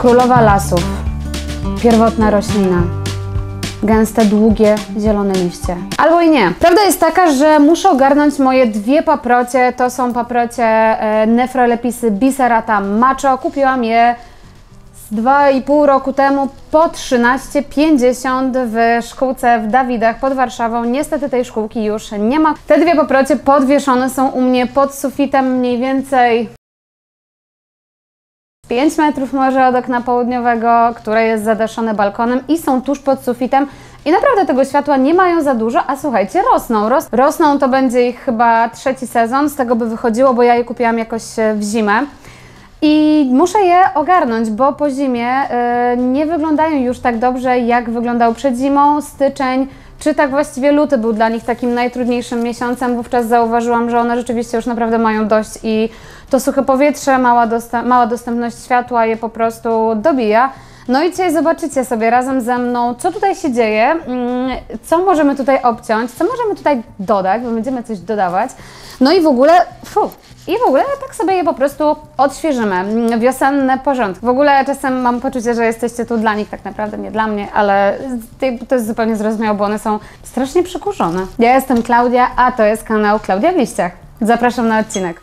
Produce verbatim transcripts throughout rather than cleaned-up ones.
Królowa lasów. Pierwotna roślina. Gęste, długie, zielone liście. Albo i nie. Prawda jest taka, że muszę ogarnąć moje dwie paprocie. To są paprocie e, Nephrolepisy biserata macho. Kupiłam je z dwa i pół roku temu po trzynaście pięćdziesiąt w szkółce w Dawidach pod Warszawą. Niestety tej szkółki już nie ma. Te dwie paprocie podwieszone są u mnie pod sufitem mniej więcej pięć metrów może od okna południowego, które jest zadaszone balkonem i są tuż pod sufitem. I naprawdę tego światła nie mają za dużo, a słuchajcie, rosną. Ros rosną, to będzie ich chyba trzeci sezon, z tego by wychodziło, bo ja je kupiłam jakoś w zimę. I muszę je ogarnąć, bo po zimie yy, nie wyglądają już tak dobrze, jak wyglądał przed zimą, styczeń, czy tak właściwie luty był dla nich takim najtrudniejszym miesiącem. Wówczas zauważyłam, że one rzeczywiście już naprawdę mają dość i to suche powietrze, mała, dostęp, mała dostępność światła je po prostu dobija. No i dzisiaj zobaczycie sobie razem ze mną, co tutaj się dzieje, co możemy tutaj obciąć, co możemy tutaj dodać, bo będziemy coś dodawać. No i w ogóle, fu, i w ogóle tak sobie je po prostu odświeżymy. Wiosenne porządki. W ogóle czasem mam poczucie, że jesteście tu dla nich, tak naprawdę nie dla mnie, ale to jest zupełnie zrozumiałe, bo one są strasznie przykurzone. Ja jestem Klaudia, a to jest kanał Klaudia w liściach. Zapraszam na odcinek.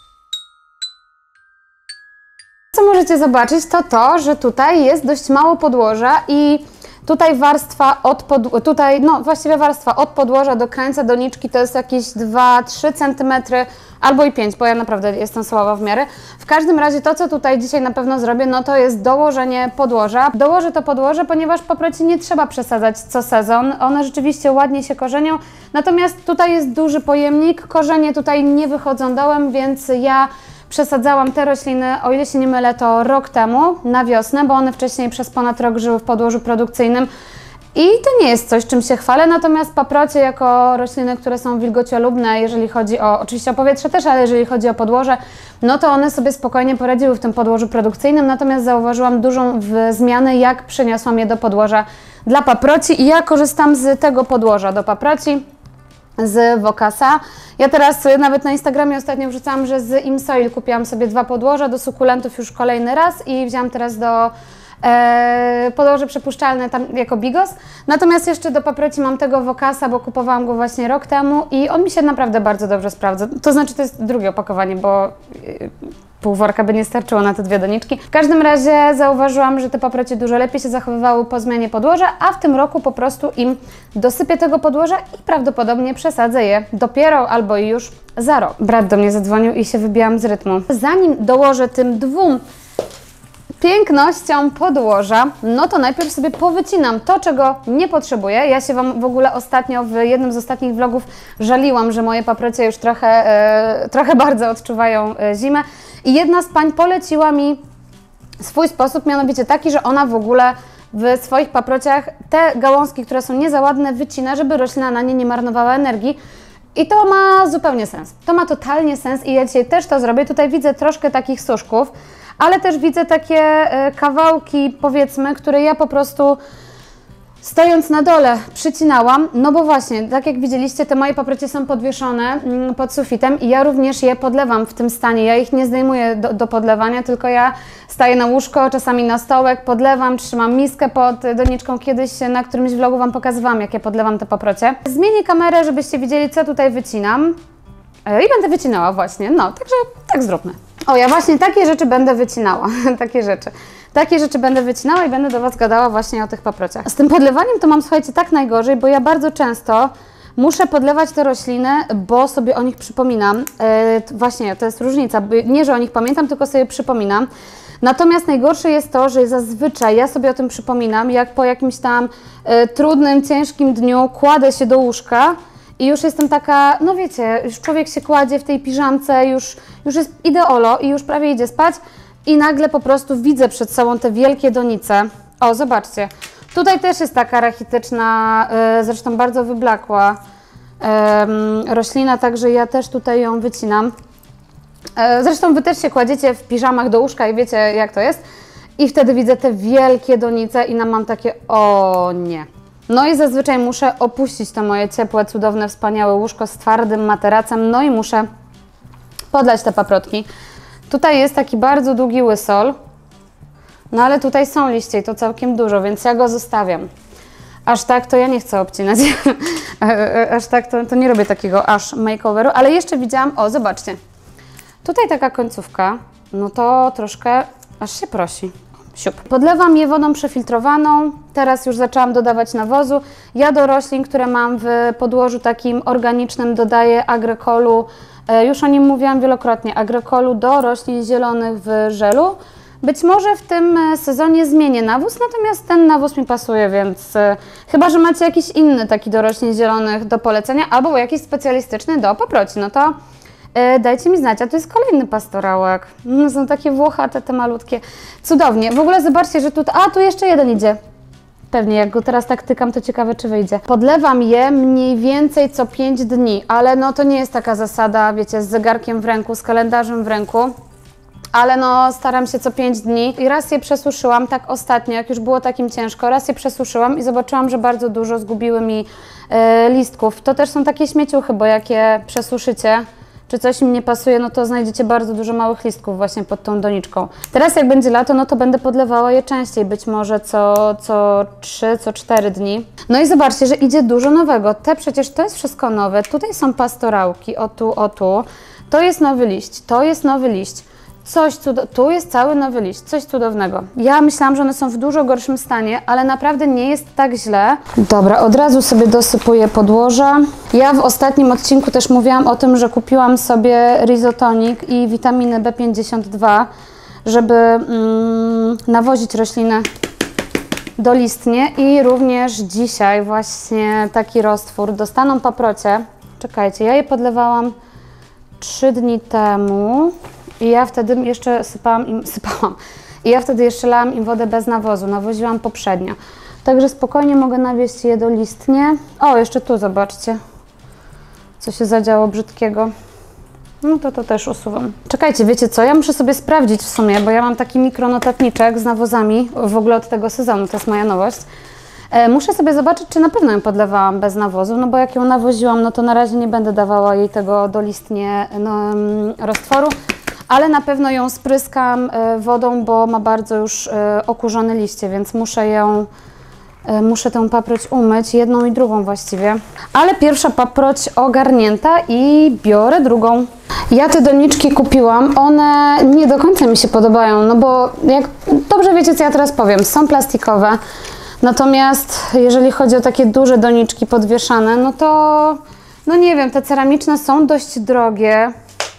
Co możecie zobaczyć, to to, że tutaj jest dość mało podłoża i tutaj warstwa od pod... tutaj, no właściwie warstwa od podłoża do krańca doniczki to jest jakieś dwa trzy centymetry albo i pięć, bo ja naprawdę jestem słaba w miarę. W każdym razie to, co tutaj dzisiaj na pewno zrobię, no to jest dołożenie podłoża. Dołożę to podłoże, ponieważ paproci nie trzeba przesadzać co sezon. One rzeczywiście ładnie się korzenią, natomiast tutaj jest duży pojemnik, korzenie tutaj nie wychodzą dołem, więc ja przesadzałam te rośliny, o ile się nie mylę, to rok temu na wiosnę, bo one wcześniej przez ponad rok żyły w podłożu produkcyjnym i to nie jest coś, czym się chwalę, natomiast paprocie jako rośliny, które są wilgociolubne, jeżeli chodzi o, oczywiście o powietrze też, ale jeżeli chodzi o podłoże, no to one sobie spokojnie poradziły w tym podłożu produkcyjnym, natomiast zauważyłam dużą zmianę, jak przeniosłam je do podłoża dla paproci i ja korzystam z tego podłoża do paproci z Vocasa. Ja teraz nawet na Instagramie ostatnio wrzucałam, że z ImSoil kupiłam sobie dwa podłoża do sukulentów już kolejny raz i wziąłam teraz do e, podłoże przepuszczalne tam jako bigos. Natomiast jeszcze do paproci mam tego Vocasa, bo kupowałam go właśnie rok temu i on mi się naprawdę bardzo dobrze sprawdza. To znaczy to jest drugie opakowanie, bo pół worka by nie starczyło na te dwie doniczki. W każdym razie zauważyłam, że te paprocie dużo lepiej się zachowywały po zmianie podłoża, a w tym roku po prostu im dosypię tego podłoża i prawdopodobnie przesadzę je dopiero albo już za rok. Brat do mnie zadzwonił i się wybijałam z rytmu. Zanim dołożę tym dwóm pięknością podłoża, no to najpierw sobie powycinam to, czego nie potrzebuję. Ja się Wam w ogóle ostatnio w jednym z ostatnich vlogów żaliłam, że moje paprocie już trochę, e, trochę bardzo odczuwają e, zimę i jedna z pań poleciła mi swój sposób, mianowicie taki, że ona w ogóle w swoich paprociach te gałązki, które są nie za ładne, wycina, żeby roślina na nie nie marnowała energii. I to ma zupełnie sens. To ma totalnie sens i ja dzisiaj też to zrobię. Tutaj widzę troszkę takich suszków, ale też widzę takie kawałki, powiedzmy, które ja po prostu stojąc na dole przycinałam, no bo właśnie, tak jak widzieliście, te moje paprocie są podwieszone pod sufitem i ja również je podlewam w tym stanie. Ja ich nie zdejmuję do, do podlewania, tylko ja staję na łóżko, czasami na stołek, podlewam, trzymam miskę pod doniczką. Kiedyś na którymś vlogu Wam pokazywałam, jak ja podlewam te paprocie. Zmienię kamerę, żebyście widzieli, co tutaj wycinam. I będę wycinała właśnie, no, także tak zróbmy. O, ja właśnie takie rzeczy będę wycinała, takie rzeczy. Takie rzeczy będę wycinała i będę do Was gadała właśnie o tych paprociach. Z tym podlewaniem to mam, słuchajcie, tak najgorzej, bo ja bardzo często muszę podlewać te rośliny, bo sobie o nich przypominam. Yy, właśnie, to jest różnica, nie, że o nich pamiętam, tylko sobie przypominam. Natomiast najgorsze jest to, że zazwyczaj ja sobie o tym przypominam, jak po jakimś tam yy, trudnym, ciężkim dniu kładę się do łóżka i już jestem taka, no wiecie, już człowiek się kładzie w tej piżamce, już, już jest ideolo i już prawie idzie spać i nagle po prostu widzę przed sobą te wielkie donice. O, zobaczcie, tutaj też jest taka rachityczna, yy, zresztą bardzo wyblakła yy, roślina, także ja też tutaj ją wycinam. Yy, zresztą Wy też się kładziecie w piżamach do łóżka i wiecie, jak to jest. I wtedy widzę te wielkie donice i mam takie, o nie. No i zazwyczaj muszę opuścić to moje ciepłe, cudowne, wspaniałe łóżko z twardym materacem, no i muszę podlać te paprotki. Tutaj jest taki bardzo długi łysol. No ale tutaj są liście i to całkiem dużo, więc ja go zostawiam. Aż tak to ja nie chcę obcinać. Aż tak to, to nie robię takiego aż makeoveru, ale jeszcze widziałam, o zobaczcie. Tutaj taka końcówka, no to troszkę aż się prosi. Siup. Podlewam je wodą przefiltrowaną, teraz już zaczęłam dodawać nawozu. Ja do roślin, które mam w podłożu takim organicznym, dodaję agrykolu, e, już o nim mówiłam wielokrotnie, agrykolu do roślin zielonych w żelu. Być może w tym sezonie zmienię nawóz, natomiast ten nawóz mi pasuje, więc e, chyba że macie jakiś inny taki do roślin zielonych do polecenia, albo jakiś specjalistyczny do paproci, no to e, dajcie mi znać. A tu jest kolejny pastorałek. No, są takie włochate, te malutkie. Cudownie. W ogóle zobaczcie, że tu... A, tu jeszcze jeden idzie. Pewnie, jak go teraz tak tykam, to ciekawe, czy wyjdzie. Podlewam je mniej więcej co pięć dni, ale no to nie jest taka zasada, wiecie, z zegarkiem w ręku, z kalendarzem w ręku. Ale no staram się co pięć dni i raz je przesuszyłam, tak ostatnio, jak już było takim ciężko, raz je przesuszyłam i zobaczyłam, że bardzo dużo zgubiły mi e, listków. To też są takie śmieciuchy, bo jak je przesuszycie, czy coś im nie pasuje, no to znajdziecie bardzo dużo małych listków właśnie pod tą doniczką. Teraz jak będzie lato, no to będę podlewała je częściej, być może co, co trzy, co cztery dni. No i zobaczcie, że idzie dużo nowego. Te przecież to jest wszystko nowe. Tutaj są pastorałki, o tu, o tu. To jest nowy liść, to jest nowy liść. Coś cudownego. Tu jest cały nowy liść, coś cudownego. Ja myślałam, że one są w dużo gorszym stanie, ale naprawdę nie jest tak źle. Dobra, od razu sobie dosypuję podłoże. Ja w ostatnim odcinku też mówiłam o tym, że kupiłam sobie Rhizotonic i witaminę B pięćdziesiąt dwa, żeby mm, nawozić rośliny dolistnie i również dzisiaj właśnie taki roztwór dostaną paprocie. Czekajcie, ja je podlewałam trzy dni temu. I ja wtedy jeszcze sypałam im, sypałam. I ja wtedy jeszcze lałam im wodę bez nawozu, nawoziłam poprzednio. Także spokojnie mogę nawieść je dolistnie. O, jeszcze tu zobaczcie, co się zadziało brzydkiego. No to to też usuwam. Czekajcie, wiecie co, ja muszę sobie sprawdzić w sumie, bo ja mam taki mikronotatniczek z nawozami, w ogóle od tego sezonu, to jest moja nowość. E, muszę sobie zobaczyć, czy na pewno ją podlewałam bez nawozu, no bo jak ją nawoziłam, no to na razie nie będę dawała jej tego dolistnie no, roztworu. Ale na pewno ją spryskam wodą, bo ma bardzo już okurzone liście, więc muszę ją, muszę tę paproć umyć, jedną i drugą właściwie. Ale pierwsza paproć ogarnięta i biorę drugą. Ja te doniczki kupiłam, one nie do końca mi się podobają, no bo jak dobrze wiecie, co ja teraz powiem, są plastikowe. Natomiast jeżeli chodzi o takie duże doniczki podwieszane, no to, no nie wiem, te ceramiczne są dość drogie.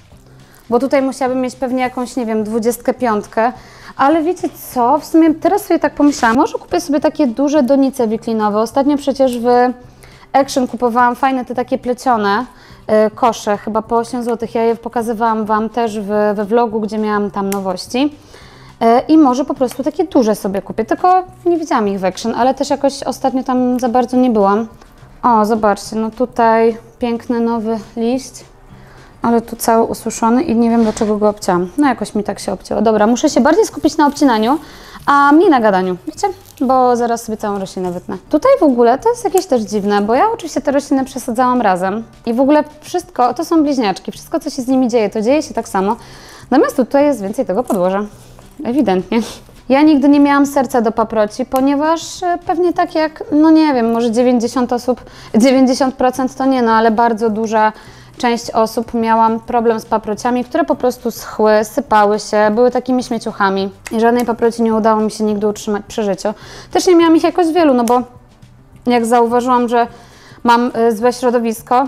Bo tutaj musiałabym mieć pewnie jakąś, nie wiem, dwudziestkę piątkę, ale wiecie co, w sumie teraz sobie tak pomyślałam, może kupię sobie takie duże donice wiklinowe. Ostatnio przecież w Action kupowałam fajne te takie plecione y, kosze, chyba po osiem złotych. Ja je pokazywałam Wam też w, we vlogu, gdzie miałam tam nowości. Y, I może po prostu takie duże sobie kupię, tylko nie widziałam ich w Action, ale też jakoś ostatnio tam za bardzo nie byłam. O, zobaczcie, no tutaj piękny nowy liść. Ale tu cały ususzony i nie wiem, dlaczego go obcięłam. No jakoś mi tak się obcięło. Dobra, muszę się bardziej skupić na obcinaniu, a mniej na gadaniu, wiecie? Bo zaraz sobie całą roślinę wytnę. Tutaj w ogóle to jest jakieś też dziwne, bo ja oczywiście te rośliny przesadzałam razem i w ogóle wszystko, to są bliźniaczki, wszystko co się z nimi dzieje, to dzieje się tak samo. Natomiast tutaj jest więcej tego podłoża. Ewidentnie. Ja nigdy nie miałam serca do paproci, ponieważ pewnie tak jak, no nie wiem, może dziewięćdziesiąt osób, dziewięćdziesiąt procent to nie, no ale bardzo duża część osób miałam problem z paprociami, które po prostu schły, sypały się, były takimi śmieciuchami i żadnej paproci nie udało mi się nigdy utrzymać przy życiu. Też nie miałam ich jakoś wielu, no bo jak zauważyłam, że mam y, złe środowisko,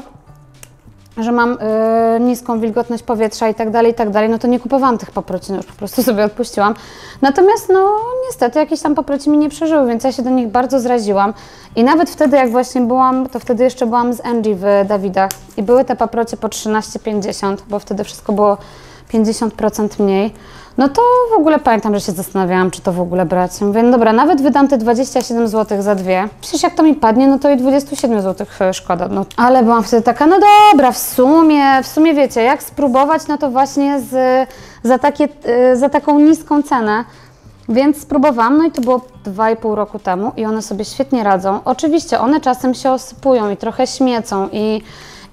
że mam y, niską wilgotność powietrza i tak dalej, i tak dalej, no to nie kupowałam tych paproci, no już po prostu sobie odpuściłam. Natomiast no niestety jakieś tam paproci mi nie przeżyły, więc ja się do nich bardzo zraziłam. I nawet wtedy jak właśnie byłam, to wtedy jeszcze byłam z Angie w Dawidach i były te paprocie po trzynaście pięćdziesiąt, bo wtedy wszystko było pięćdziesiąt procent mniej. No to w ogóle pamiętam, że się zastanawiałam, czy to w ogóle brać. Mówię, no dobra, nawet wydam te dwadzieścia siedem złotych za dwie. Przecież jak to mi padnie, no to i dwadzieścia siedem złotych szkoda. No, ale byłam wtedy taka, no dobra, w sumie, w sumie wiecie, jak spróbować, no to właśnie z, za, takie, za taką niską cenę. Więc spróbowałam, no i to było dwa i pół roku temu i one sobie świetnie radzą. Oczywiście one czasem się osypują i trochę śmiecą i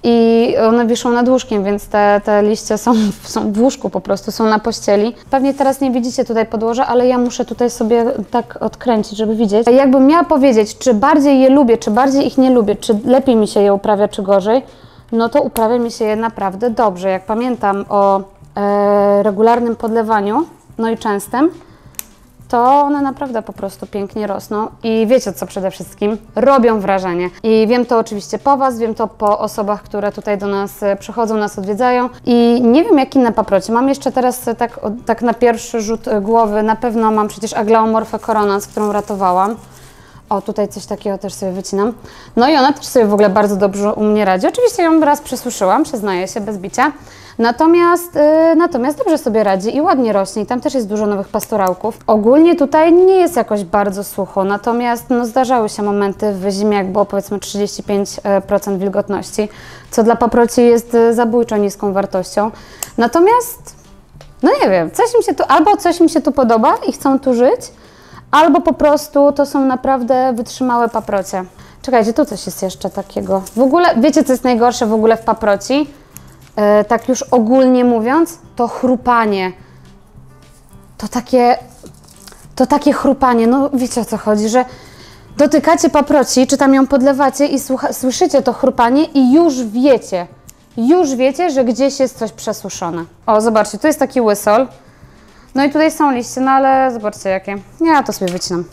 i one wiszą nad łóżkiem, więc te, te liście są, są w łóżku po prostu, są na pościeli. Pewnie teraz nie widzicie tutaj podłoża, ale ja muszę tutaj sobie tak odkręcić, żeby widzieć. Jakbym miała powiedzieć, czy bardziej je lubię, czy bardziej ich nie lubię, czy lepiej mi się je uprawia, czy gorzej, no to uprawia mi się je naprawdę dobrze. Jak pamiętam o e, regularnym podlewaniu, no i częstym, to one naprawdę po prostu pięknie rosną i wiecie co przede wszystkim? Robią wrażenie. I wiem to oczywiście po Was, wiem to po osobach, które tutaj do nas przychodzą, nas odwiedzają i nie wiem jak inne paprocie. Mam jeszcze teraz tak, tak na pierwszy rzut głowy, na pewno mam przecież Aglaomorphę coronans, którą ratowałam. O, tutaj coś takiego też sobie wycinam. No i ona też sobie w ogóle bardzo dobrze u mnie radzi. Oczywiście ją raz przesuszyłam, przyznaję się, bez bicia. Natomiast, yy, natomiast dobrze sobie radzi i ładnie rośnie i tam też jest dużo nowych pastorałków. Ogólnie tutaj nie jest jakoś bardzo sucho, natomiast no, zdarzały się momenty w zimie, jak było powiedzmy trzydzieści pięć procent wilgotności, co dla paproci jest zabójczo niską wartością. Natomiast, no nie wiem, coś mi się tu, albo coś mi się tu podoba i chcą tu żyć, albo po prostu to są naprawdę wytrzymałe paprocie. Czekajcie, tu coś jest jeszcze takiego. W ogóle, wiecie co jest najgorsze w ogóle w paproci? E, tak już ogólnie mówiąc, to chrupanie. To takie, to takie chrupanie, no wiecie o co chodzi, że dotykacie paproci, czy tam ją podlewacie i słucha, słyszycie to chrupanie i już wiecie, już wiecie, że gdzieś jest coś przesuszone. O, zobaczcie, tu jest taki łysol. No i tutaj są liście, no ale zobaczcie jakie. Ja to sobie wycinam.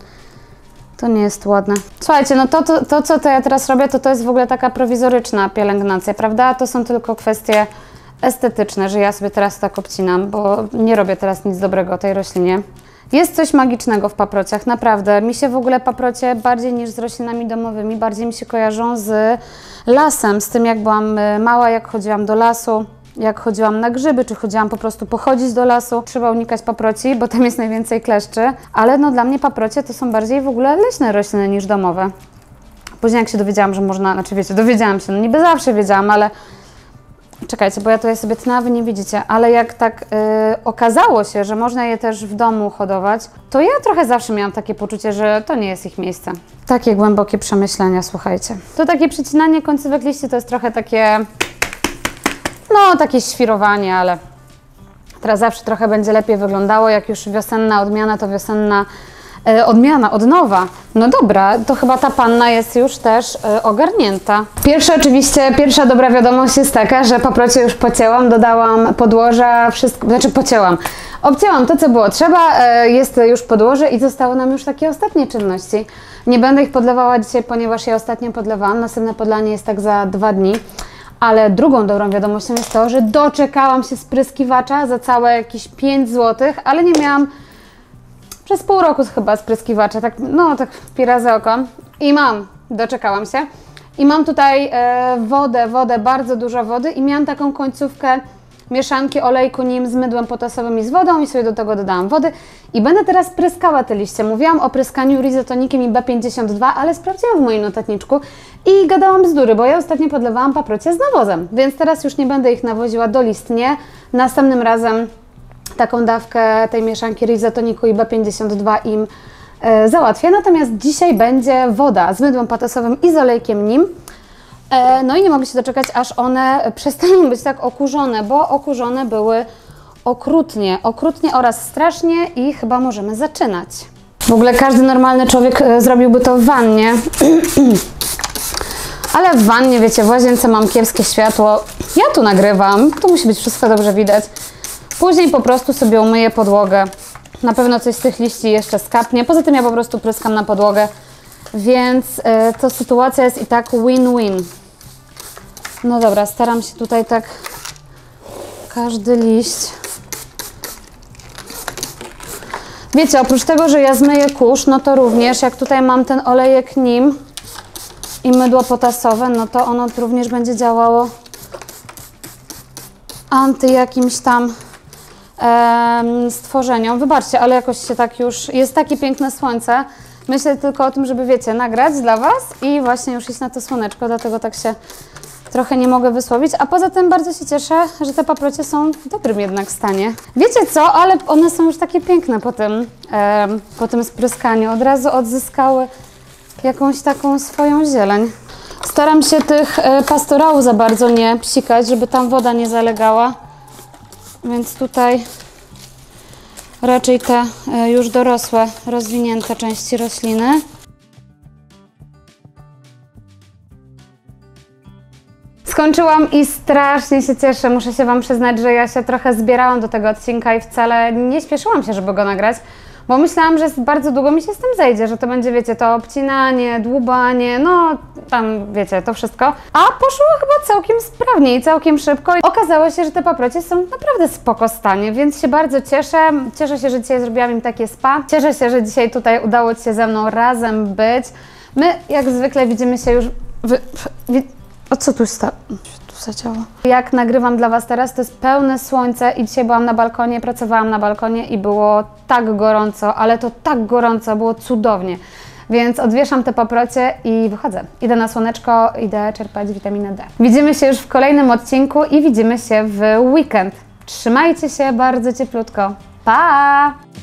To nie jest ładne. Słuchajcie, no to, to, to co to ja teraz robię, to to jest w ogóle taka prowizoryczna pielęgnacja, prawda? To są tylko kwestie estetyczne, że ja sobie teraz tak obcinam, bo nie robię teraz nic dobrego tej roślinie. Jest coś magicznego w paprociach, naprawdę. Mi się w ogóle paprocie bardziej niż z roślinami domowymi, bardziej mi się kojarzą z lasem, z tym jak byłam mała, jak chodziłam do lasu. Jak chodziłam na grzyby, czy chodziłam po prostu pochodzić do lasu. Trzeba unikać paproci, bo tam jest najwięcej kleszczy. Ale no dla mnie paprocie to są bardziej w ogóle leśne rośliny niż domowe. Później jak się dowiedziałam, że można, znaczy wiecie, dowiedziałam się, no niby zawsze wiedziałam, ale czekajcie, bo ja tutaj sobie tnę, a wy nie widzicie, ale jak tak yy, okazało się, że można je też w domu hodować, to ja trochę zawsze miałam takie poczucie, że to nie jest ich miejsce. Takie głębokie przemyślenia, słuchajcie. To takie przycinanie końcówek liści to jest trochę takie... No, takie świrowanie, ale teraz zawsze trochę będzie lepiej wyglądało. Jak już wiosenna odmiana, to wiosenna e, odmiana, od nowa. No dobra, to chyba ta panna jest już też e, ogarnięta. Pierwsza oczywiście, pierwsza dobra wiadomość jest taka, że paprocie już pocięłam, dodałam podłoża, wszystko, znaczy pocięłam. Obcięłam to, co było trzeba, e, jest już podłoże i zostały nam już takie ostatnie czynności. Nie będę ich podlewała dzisiaj, ponieważ je ostatnio podlewałam. Następne podlanie jest tak za dwa dni. Ale drugą dobrą wiadomością jest to, że doczekałam się spryskiwacza za całe jakieś pięć złotych, ale nie miałam przez pół roku chyba spryskiwacza, tak, no tak pira za oko. I mam, doczekałam się. I mam tutaj e, wodę, wodę, bardzo dużo wody i miałam taką końcówkę mieszanki olejku nim z mydłem potasowym i z wodą i sobie do tego dodałam wody. I będę teraz pryskała te liście. Mówiłam o pryskaniu rizotonikiem i B pięćdziesiąt dwa, ale sprawdziłam w moim notatniczku i gadałam bzdury, bo ja ostatnio podlewałam paprocie z nawozem, więc teraz już nie będę ich nawoziła dolistnie. Następnym razem taką dawkę tej mieszanki rizotoniku i B pięćdziesiąt dwa im e, załatwię. Natomiast dzisiaj będzie woda z mydłem potasowym i z olejkiem nim. No i nie mogę się doczekać, aż one przestaną być tak okurzone, bo okurzone były okrutnie, okrutnie oraz strasznie i chyba możemy zaczynać. W ogóle każdy normalny człowiek zrobiłby to w wannie, ale w wannie, wiecie, w łazience mam kiepskie światło, ja tu nagrywam, tu musi być wszystko dobrze widać. Później po prostu sobie umyję podłogę, na pewno coś z tych liści jeszcze skapnie, poza tym ja po prostu pryskam na podłogę, więc y, to sytuacja jest i tak win-win. No dobra, staram się tutaj tak każdy liść. Wiecie, oprócz tego, że ja zmyję kurz, no to również jak tutaj mam ten olejek nim i mydło potasowe, no to ono również będzie działało anty jakimś tam em, stworzeniom. Wybaczcie, ale jakoś się tak już, jest takie piękne słońce. Myślę tylko o tym, żeby, wiecie, nagrać dla Was i właśnie już iść na to słoneczko, dlatego tak się trochę nie mogę wysłowić, a poza tym bardzo się cieszę, że te paprocie są w dobrym jednak stanie. Wiecie co, ale one są już takie piękne po tym, e, po tym spryskaniu. Od razu odzyskały jakąś taką swoją zieleń. Staram się tych pastorałów za bardzo nie psikać, żeby tam woda nie zalegała. Więc tutaj raczej te już dorosłe, rozwinięte części rośliny. Skończyłam i strasznie się cieszę. Muszę się Wam przyznać, że ja się trochę zbierałam do tego odcinka i wcale nie śpieszyłam się, żeby go nagrać, bo myślałam, że bardzo długo mi się z tym zejdzie, że to będzie, wiecie, to obcinanie, dłubanie, no tam, wiecie, to wszystko. A poszło chyba całkiem sprawnie i całkiem szybko. I okazało się, że te paprocie są naprawdę spoko stanie, więc się bardzo cieszę. Cieszę się, że dzisiaj zrobiłam im takie spa. Cieszę się, że dzisiaj tutaj udało Ci się ze mną razem być. My, jak zwykle, widzimy się już... W... O co tu stało? Tu zadziało. Jak nagrywam dla Was teraz, to jest pełne słońce i dzisiaj byłam na balkonie, pracowałam na balkonie i było tak gorąco, ale to tak gorąco, było cudownie. Więc odwieszam te paprocie i wychodzę. Idę na słoneczko, idę czerpać witaminę D. Widzimy się już w kolejnym odcinku i widzimy się w weekend. Trzymajcie się bardzo cieplutko. Pa!